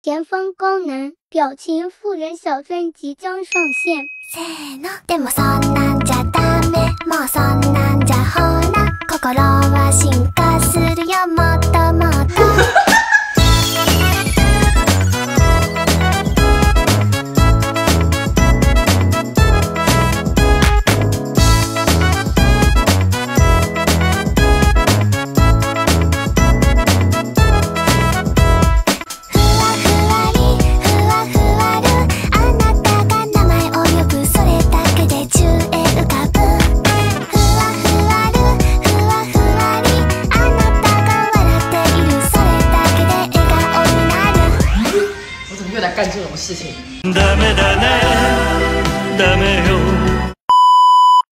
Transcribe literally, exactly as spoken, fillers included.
前锋功能，表情富人小镇即将上线。 せーの、でもそんなんじゃダメ、もうそんなんじゃほら、心は進化するよ、もっともっと。 干这种事情。